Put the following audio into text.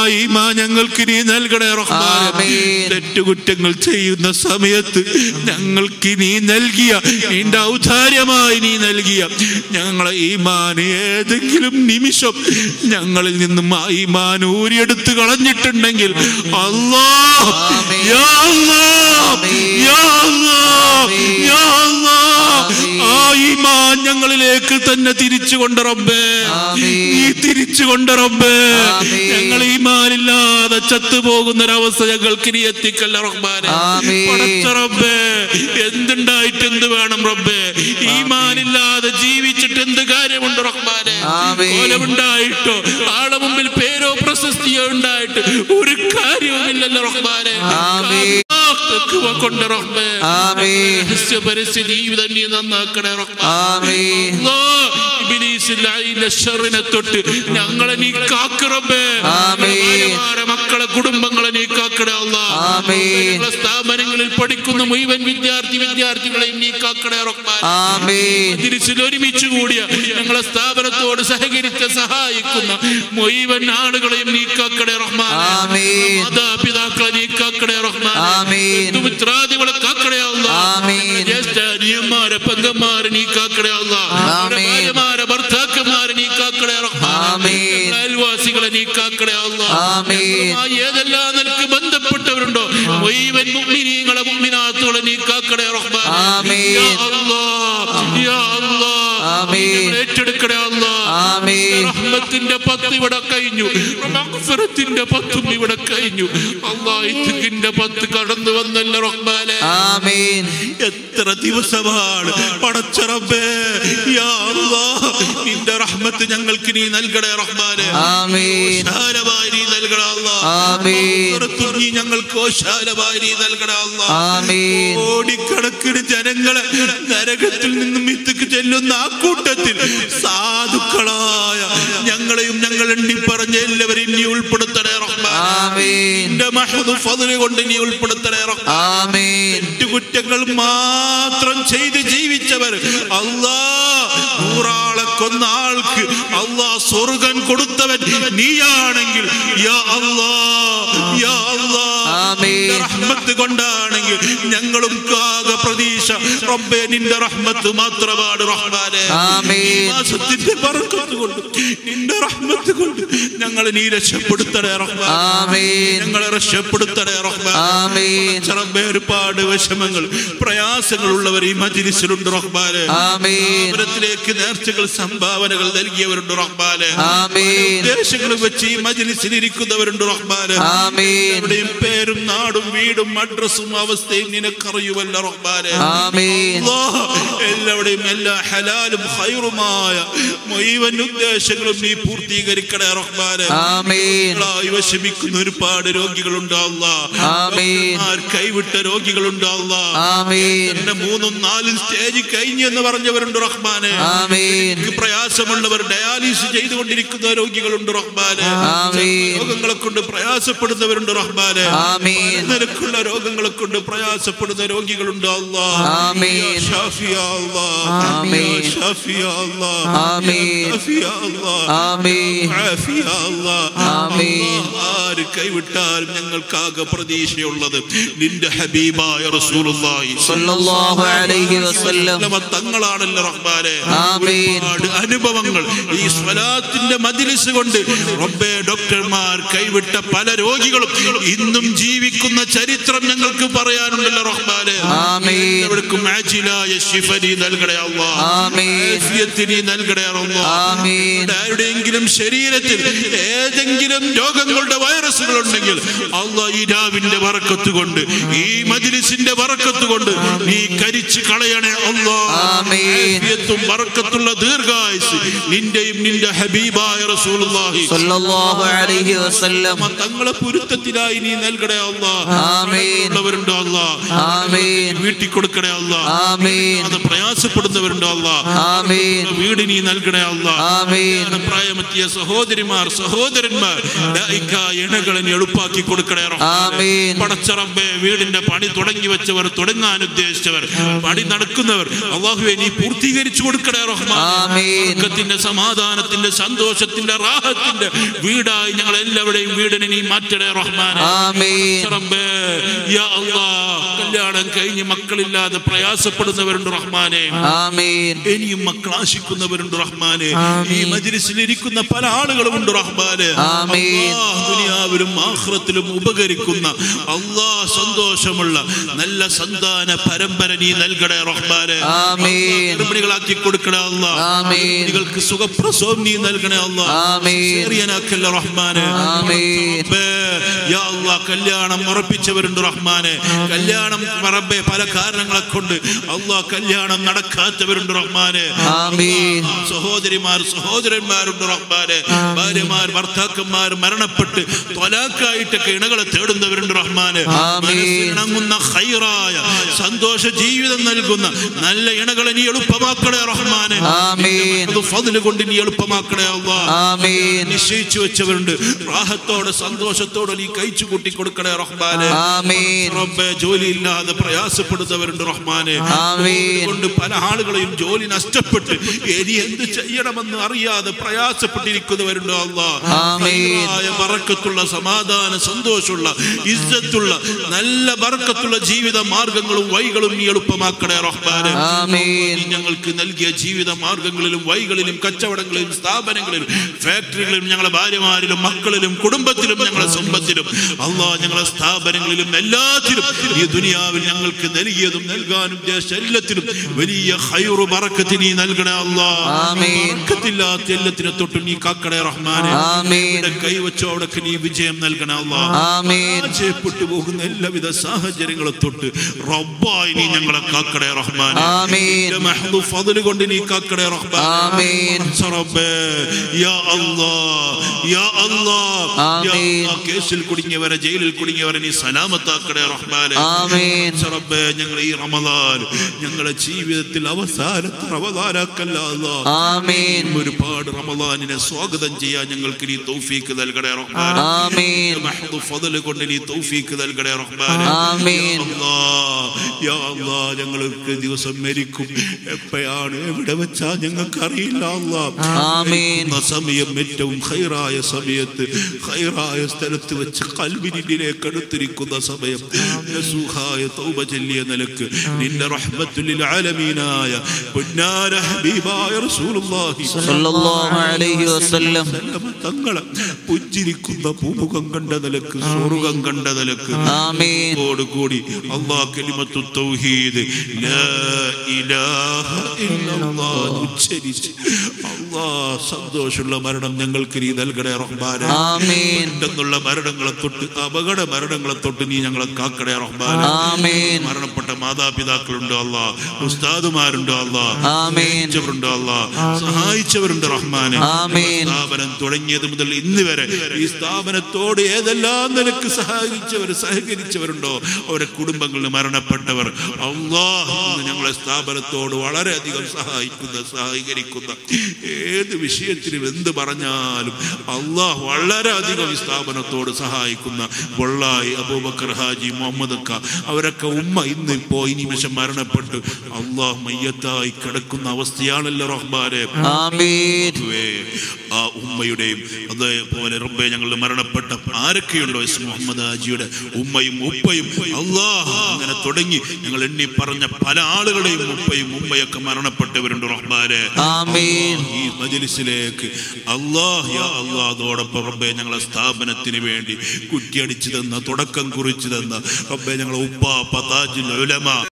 ഈമാൻ ഞങ്ങൾക്ക് നീ നൽകണേ റഹ്മാനേ. തെറ്റുകുറ്റങ്ങൾ ചെയ്യുന്ന സമയത്ത് ഞങ്ങൾക്ക് നീ നൽകിയ നിന്റെ ഔദാര്യമായി നീ നൽകിയ ഞങ്ങളെ ഈമാൻ ഏതെങ്കിലും നിമിഷം ഞങ്ങളിൽ നിന്നും ആ ഈമാൻ ഊരിയെടുത്ത് കളഞ്ഞിട്ടുണ്ടെങ്കിൽ അല്ലാഹ് യാ അല്ലാഹ് യാ അല്ലാഹ് യാ അല്ലാഹ് ആ ഈമാൻ ഞങ്ങളിലേക്ക് തന്നെ തിരിച്ചു കൊണ്ട് റബ്ബേ, നീ തിരിച്ചു കൊണ്ട് റബ്ബേ. ഞങ്ങൾ ഈമാനില്ലാതെ ചത്തുപോകുന്നൊരവസ്ഥ ഞങ്ങൾക്ക് നീ എത്തിക്കല്ല റഹ്മാനെ. പടച്ച റബ്ബേ, എന്തുണ്ടായിട്ട് എന്ത് വേണം റബ്ബേ? ഈമാനില്ലാതെ ജീവിച്ചിട്ട് എന്ത് കാര്യമുണ്ട് റഹ്മാനെ? കോലമുണ്ടായിട്ടോ ആളെ മുമ്പിൽ പേരോ പ്രശസ്തിയോ ഉണ്ടായിട്ട് ഒരു കാര്യവുമില്ലല്ലോ റഹ്മാനെ. കൊണ്ട് റഹ്മേ പരിസ്ഥിതി ജീവിതം നീ നന്നാക്കണേ റഹ്മാനെ. തൊട്ട് ഞങ്ങളെ നീ കാക്ക് റബ്ബേ. മക്കളെ കുടുംബങ്ങളെ നീ കാക്കണേ അല്ലാഹ്. സ്ഥാപനങ്ങളിൽ പഠിക്കുന്ന മുഴുവൻ വിദ്യാർത്ഥികളെയും നീ കാക്കണേ റഹ്മാനെ. ഒരുമിച്ച് കൂടിയ ഞങ്ങളെ സ്ഥാപനത്തോട് സഹകരിച്ച് സഹായിക്കുന്ന മുഴുവൻ ആളുകളെയും നീ കാക്കണേ റഹ്മാനെ. മാതാപിതാക്കളെ നീ കാക്കണേ റഹ്മാനെ. മിത്രാദികളെ കാക്കണേ അല്ലാഹ്. ജ്യേഷ്ഠ അനിയന്മാരെ പെങ്ങന്മാരെ നീ കാക്കണേ അല്ലാഹ്. ഭാര്യമാരെ ഭർത്താക്കന്മാരെ നീ കാക്കണേ റഹ്മാനെ. അയൽവാസികളെ നീ കാക്കണേ അല്ലാഹ്. ഏതെല്ലാം നിനക്ക് ബന്ധപ്പെട്ടവരുണ്ടോ മുഴുവൻ മുഅ്മിനീങ്ങളെ മുഅ്മിനാത്തുകളെ നീ കാക്കണേ റഹ്മാനെ. യാ അല്ലാഹ് യാ അല്ലാഹ് ഏറ്റെടുക്കണേ അല്ലാഹ്. റഹ്മത്തിന്റെ 10 ഇവിടെ കഴിഞ്ഞു, മഗ്ഫിറത്തിന്റെ 10 ഇവിടെ കഴിഞ്ഞു അല്ലാഹ്. ഇത്ഖിന്റെ 10 കടന്നു വന്നല്ലോ റഹ്മാനെ. എത്ര ദിവസമാണ് പടച്ച റബ്ബേ. യാ അല്ലാഹ് നിന്റെ റഹ്മത്ത് ഞങ്ങൾക്ക് നീ നൽകണേ റഹ്മാനെ. ഓശാലമായി നീ നൽകണേ അല്ലാഹ്. നീ ഞങ്ങൾക്ക് ഓശാലമായി നീ നൽകണേ അല്ലാഹ്. കോടിക്കണക്കിന് ജനങ്ങളെ നരകത്തിൽ നിന്നും ഇത്ഖ് ചെല്ലുന്ന ആ കൂട്ടത്തിൽ സാധുക്കളായ ഞങ്ങളെയും ഞങ്ങൾ എണ്ണി പറഞ്ഞ എല്ലാവരെയും നീ ഉൾപ്പെടുത്തണേ റഹ്മാനെ. നിന്റെ മഹദ് ഫദ്ല് കൊണ്ട് നീ ഉൾപ്പെടുത്തണേ റഹ്മാനെ. കുറ്റങ്ങൾ മാത്രം ചെയ്ത് ജീവിച്ചവർ അല്ലാഹ്, 100 ആളെ കൊന്ന ആൾക്ക് അല്ലാഹ് സ്വർഗ്ഗം കൊടുത്തവൻ നീയാണെങ്കിൽ യാ അല്ലാഹ് യാ അല്ലാഹ് നിന്റെ റഹ്മത്ത് കൊണ്ടാണെങ്കിൽ ഞങ്ങളും ആകെ പ്രതീക്ഷ റബ്ബേ നിന്റെ റഹ്മത്ത് മാത്രമാണ് റഹ്മാനെ. മാസത്തിന്റെ ബർക്കത്ത് കൊണ്ട് നിന്റെ റഹ്മത്ത് കൊണ്ട് ഞങ്ങളെ നീ രക്ഷപ്പെടുത്തണേ റഹ്മാനെ. ഞങ്ങളെ രക്ഷപ്പെടുത്തണേ റഹ്മാനെ. റബ്ബേ ഒരുപാട് വിഷമങ്ങൾ പ്രയാസങ്ങൾ ഉള്ളവർ ഈ മജ്ലിസിലുണ്ട് റഹ്മാനെ. അവരത്തിലേക്ക് നേർച്ചകൾ സംഭാവനകൾ നൽകിയവരുണ്ട് റഹ്മാനെ. ഉദ്ദേശങ്ങൾ വെച്ച് ഈ മജ്ലിസിൽ ഇരിക്കുന്നവരുണ്ട് റഹ്മാനെ. എവിടെയും പേരും നാടും വീടും അഡ്രസ്സും അവസ്ഥയും നിനക്കറിയുമല്ലോ റഹ്മാനെ. എല്ലാവരുടെയും എല്ലാ ഹലാലും ഖൈറുമായ മുഴുവൻ ഉദ്ദേശങ്ങളും നീ പൂർത്തീകരിക്കണേ റഹ്മാനെ. വിഷമിക്കുന്ന ഒരുപാട് രോഗികളുണ്ട് അല്ലാഹ്. കൈവിട്ട രോഗികളുണ്ട് അല്ലാഹ്. 3ഉം 4ഉം സ്റ്റേജ് കഴിഞ്ഞു എന്ന് പറഞ്ഞവരുണ്ട് റഹ്മാനെ. പ്രയാസമുള്ളവർ ഡയാലിസിസ് ചെയ്തുകൊണ്ടിരിക്കുന്ന രോഗികളുണ്ട് റഹ്മാനെ. രോഗങ്ങളെ കൊണ്ട് പ്രയാസപ്പെടുന്നവരുണ്ട് റഹ്മാനെ. നിനക്കുള്ള രോഗങ്ങളെ കൊണ്ട് പ്രയാസപ്പെടുന്ന രോഗികളുണ്ട് അല്ലാഹ്. ആര് കൈവിട്ടാലും ഞങ്ങൾക്കാകെ പ്രതീക്ഷയുള്ളത് നിന്റെ ഹബീബായ റസൂലുള്ളാഹി സ്വല്ലല്ലാഹു അലൈഹി വസല്ലം തങ്ങളാണല്ലോ റഹ്മാനെ. ഒരുപാട് അനുഭവങ്ങൾ ഈ സ്വലാത്തിന്റെ മജ്ലിസ് കൊണ്ട് റബ്ബേ ഡോക്ടർമാർ കൈവിട്ട പല രോഗികളും ഇന്നും ജീവിക്കുന്ന ചരിത്രം ഞങ്ങൾക്ക് പറയാനുണ്ടല്ലോ റഹ്മാനെ. അവർക്കും ആജിലായ ശിഫ നീ നൽകണേ അല്ലാഹ്. ആഫിയത്ത് നീ നൽകണേ അല്ലാഹ്. ആരുടെയെങ്കിലും ശരീരത്തിൽ ഏതെങ്കിലും രോഗങ്ങളുടെ വൈറസുകൾ ഉണ്ടെങ്കിൽ അല്ലാഹ് ഈ രാവിന്റെ ബറക്കത്ത് കൊണ്ട് ഈ മജ്ലിസിന്റെ ബറക്കത്ത് കൊണ്ട് നീ കരിച്ചു കളയണേ അല്ലാഹ്. ആഫിയത്തും ബറക്കത്തുള്ള ദീർഘായുസ് നിന്റെയും നിന്റെ ഹബീബായ റസൂലുള്ളാഹി സ്വല്ലല്ലാഹു അലൈഹി വസല്ലം തങ്ങളെ പൊരുത്തത്തിലായി നീ നൽകണേ അല്ലാഹ്. ഉള്ളവരുണ്ടോ അല്ലാഹ്, വീട്ടിൽ കൊടുക്കണേ അല്ലാഹ്. അത് പ്രയാസപ്പെടുന്നവരുണ്ടോ അല്ലാഹ്, വീട് നീ നൽകണേ അല്ലാഹ്. പ്രായമെത്തിയ സഹോദരിമാർ സഹോദരന്മാർ ഇണകളെ നീ എളുപ്പാക്കി കൊടുക്കണേ റഹ്മാനേ. പടച്ച റബ്ബേ, വീടിന്റെ പണി തുടങ്ങി വെച്ചവർ, തുടങ്ങാൻ ഉദ്ദേശിച്ചവർ, പണി നടക്കുന്നവർ, അല്ലാഹുവേ നീ പൂർത്തീകരിച്ചു കൊടുക്കണേ റഹ്മാനേ. ബർക്കത്തിന്റെ, സമാധാനത്തിന്റെ, സന്തോഷത്തിന്റെ, റാഹത്തിന്റെ വീടായി ഞങ്ങൾ എല്ലാവരുടെയും വീടിനെ നീ മാറ്റണേ റഹ്മാനേ. റബ്ബേ യാ അല്ലാഹ്, കല്യാണം കഴിഞ്ഞ് മക്കളില്ലാതെ പ്രയാസപ്പെടുന്നവരുണ്ട് റഹ്മാനേ. ഇനിയും മക്കൾ ആശിക്കുന്നവരുണ്ട് റഹ്മാനേ. ഈ മജ്ലിസിൽ ഇരിക്കുന്ന പല ആളുകളുമുണ്ട് റഹ്മാനേ. ദുനിയാവിലും ആഖിറത്തിലും ഉപകരിക്കുന്ന അല്ലാഹ് സന്തോഷമുള്ള നല്ല സന്താന പരമ്പര നീ നൽകണേ റഹ്മാനേ. ഗർഭിണികളാക്കി കൊടുക്കണേ അല്ലാഹ്. ഗർഭിണികൾക്ക് സുഖപ്രസവം നീ നൽകണേ അല്ലാഹ്. ശരിയനാക്കല്ല റഹ്മാനേ. യാ അല്ലാഹ്, കല്യാണം ഉറപ്പിച്ചവരുണ്ട് റഹ്മാനേ. കല്യാണം റബ്ബേ പല കാരണങ്ങളെ കൊണ്ട് അല്ലാഹ് കല്യാണം നടക്കാത്തവരുണ്ട് റഹ്മാനേ. സഹോദരിമാർ, സഹോദരന്മാരുണ്ട് റഹ്മാനേ. ഭാര്യമാർ, ഭർത്താക്കന്മാർ മരണപ്പെട്ട് ത്വലാഖായിട്ടൊക്കെ ഇണകളെ തേടുന്നവരുണ്ട് റഹ്മാനേ. മനസ്സിനിണങ്ങുന്ന ഖൈറായ സന്തോഷ ജീവിതം നൽകുന്ന നല്ല ഇണകളെ നീ എളുപ്പമാക്കണേ റഹ്മാനേ. ഫദ്ല് കൊണ്ട് നീ എളുപ്പമാക്കണേ അല്ലാഹ്. നിശ്ചയിച്ചു വെച്ചവരുണ്ട്, റാഹത്തോടെ സന്തോഷത്തോടെ നീ കഴിച്ചു കൂട്ടി കൊടുക്കണേ റഹ്മാനേ. റബ്ബേ, ജോലിയില്ലാതെ പ്രയാസപ്പെടുന്നവരുണ്ട് റഹ്മാനേ. കൊണ്ട് പല ആളുകളെയും ജോലി നഷ്ടപ്പെട്ട് ഇനി എന്ത് ചെയ്യണമെന്ന് അറിയാതെ പ്രയാസപ്പെട്ടിരിക്കുന്നവരുണ്ട് അല്ലാഹ്. ബറക്കത്തുള്ള, സമാധാന, സന്തോഷമുള്ള, ഇസ്സത്തുള്ള, നല്ല ബറക്കത്തുള്ള ജീവിത മാർഗങ്ങളും വഴികളും നീ എളുപ്പമാക്കണേ റഹ്മാനേ. ഞങ്ങൾക്ക് നൽകിയ ജീവിത മാർഗങ്ങളിലും വഴികളിലും കച്ചവടങ്ങളിലും സ്ഥാപനങ്ങളിലും ഫാക്ടറികളിലും ഞങ്ങളെ ഭാര്യമാരിലും മക്കളിലും കുടുംബത്തിലും ഞങ്ങളെ സമ്പത്തിലും അല്ലാഹ് ഞങ്ങളെ സ്ഥാപനങ്ങളിലും എല്ലാത്തിലും ഈ ദുനിയാവിൽ ഞങ്ങൾക്ക് നൽകിയതും നൽകാനും എല്ലാത്തിലും വലിയ ഖൈറു ബറക്കത്ത് നീ നൽകണേ അല്ലാഹ്. ബറക്കത്തില്ലാത്ത എല്ലാത്തിനെ തൊട്ടും നീ കാക്കണേ റഹ്മാനേ. കൈവച്ചോ അവിടൊക്കെ നീ വിജയം നൽകണേ അല്ലാഹ്. ചെയ്യപ്പെട്ടു പോകുന്ന എല്ലാവിധ സാഹചര്യങ്ങളെ തൊട്ട് റബ്ബായി നീ ഞങ്ങളെ കാക്കണേ റഹ്മാനേ. മഹ്ദു ഫദ്ല് കൊണ്ട് നീ കാക്കണേ റഹ്മാനേ. റബ്ബേ യാ അല്ലാഹ്, യാ അല്ലാഹ്, യാ അല്ലാഹ്, കേസിൽ കുടുങ്ങിയവരെ, ജയിലിൽ കുടുങ്ങിയവരെ നീ സലാമത്താക്കണേ റഹ്മാനേ. റബ്ബേ, ഞങ്ങൾ ഈ റമദാൻ ഞങ്ങളുടെ ജീവിതത്തിൽ അവസാനത്തെ റമദാനാക്കല്ല അല്ലാഹ്. ഒരുപാട് റമദാനിനെ സ്വാഗതം ചെയ്യാൻ ഞങ്ങൾക്ക് നീ തൗഫീക്ക് നൽകണേ റഹ്മാനേ. മഹ്ദു ഫദ്ല് കൊണ്ട് നീ തൗഫീക്ക് നൽകണേ റഹ്മാനേ. യാ അല്ലാഹ്, ഞങ്ങൾക്ക് ദിവസം മരിക്കും എപ്പോഴാണ്, എവിടെ വെച്ചാ ഞങ്ങൾക്ക് അറിയില്ല അല്ലാഹ്. സമയം ഏറ്റവും ഖൈറായ സമയത്ത്, ഖൈറായ സ്ഥലത്ത് വെച്ച് ഖൽബിനിലേക്ക് അടുത്തിരിക്കുന്ന സമയം നസൂഹായ തൗബ ചൊല്ലിയ നിലക്ക് നിന്റെ റഹ്മത്തുൽ ലിൽ ആലമീനായ പുന്നാര ഹബീബായ റസൂലുള്ളാഹി സ്വല്ലല്ലാഹു അലൈഹി വസല്ലം തങ്ങളെ പുഞ്ചിരിക്കുന്ന പൂമുഖം കണ്ട നിലക്ക്, സ്വർഗ്ഗം കണ്ട നിലക്ക് കൂടി അല്ലാഹ് കലിമത്തു തൗഹീദ് ലാ ഇലാഹ ഇല്ലല്ലാഹ് ഉച്ചരിച്ച് അല്ലാഹ് സന്തോഷമുള്ള മരണം ഞങ്ങൾക്ക് നീ നൽകണേ റഹ്മാനേ. പെട്ടെന്നുള്ള മരണങ്ങളെ തൊട്ട്, അപകട മരണങ്ങളെ തൊട്ട് നീ ഞങ്ങളെ കാക്കണേ റഹ്മാനേ. മരണപ്പെട്ട മാതാപിതാക്കളുണ്ട് അല്ലാഹ്, ഉസ്താദുമാരുണ്ട് അല്ലാഹ്, സഹായിച്ചവരുണ്ട് അല്ലാഹ്, സഹായിച്ചവരുണ്ട് റഹ്മാനേ. സ്ഥാപനം തുടങ്ങിയത് മുതൽ ഇന്ന് വരെ ഈ സ്ഥാപനത്തോട് ഏതെല്ലാം നിലക്ക് സഹകരിച്ചവരുണ്ടോ അവരെ കുടുംബങ്ങളിൽ മരണപ്പെട്ടവർ അല്ലാഹ് ഞങ്ങളെ സ്ഥാപനത്തോട് വളരെയധികം സഹകരിക്കുന്ന ഏത് വിഷയത്തിലും എന്ത് പറഞ്ഞാലും അല്ലാഹ് വളരെയധികം ഈ സ്ഥാപനത്തോട് സഹായിക്കുന്ന ബൊള്ളായി അബൂബക്കർ ഹാജി, മുഹമ്മദ് അക്ക, അവരൊക്കെ ഉമ്മ ഇന്ന് ഇപ്പോ ഈ നിമിഷം മരണപ്പെട്ടു അല്ലാഹ് മയ്യത്തായി കിടക്കുന്ന അവസ്ഥയാണല്ലോ റഹ്മാനേ. ആ ഉമ്മയുടെയും അതേപോലെ റബ്ബേ ഞങ്ങളുടെ മരണപ്പെട്ട ആരൊക്കെയുണ്ടോ മുഹമ്മദ് ഹാജിയുടെ ഉമ്മയും ഉപ്പയും അല്ലാഹ് അങ്ങനെ തുടങ്ങി ഞങ്ങൾ എണ്ണി പറഞ്ഞ പല ആളുകളുടെയും ഉപ്പയും ഉമ്മയൊക്കെ മരണപ്പെട്ടവരുണ്ട് റഹ്മാനേ. ഈ മജ്ലിസിലേക്ക് അല്ലാഹ് യാ അല്ലാഹ് അതോടൊപ്പം റബ്ബേ ഞങ്ങളെ സ്ഥാപനത്തിന് വേണ്ടി കുറ്റിയടിച്ചു തന്ന, തുടക്കം കുറിച്ചു തന്ന റബ്ബേ ഞങ്ങളെ ഉപ്പാപ്പ താജുൽ ഉലമ